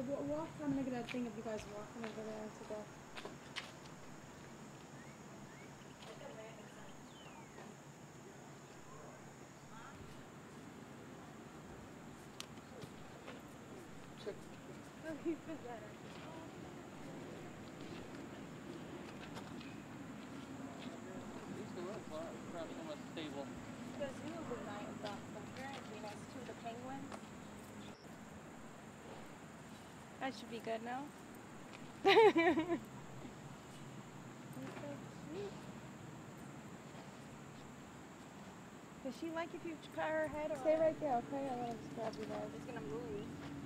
walk. I'm gonna get a thing of you guys walking over there to the. Oh, he said that. Used to look perhaps somewhat stable. There's you the night of the apparently next to the penguins. That should be good now. Does she like if you pat her head or stay right there, okay? I'm gonna just grab you guys. It's gonna move.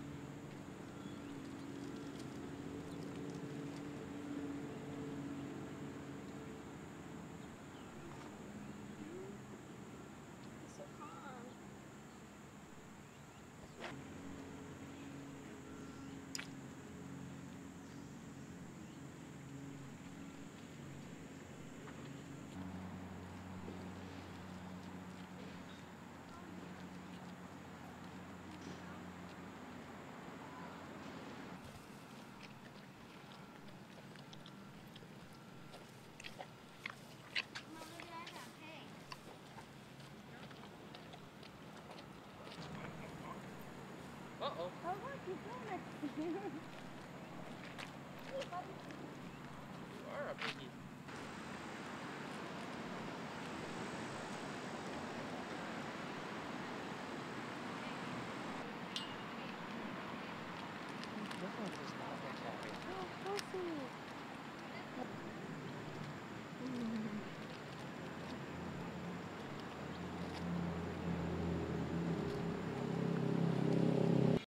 So calm. Uh-oh. Oh, look, he's right next to you. You are a biggie.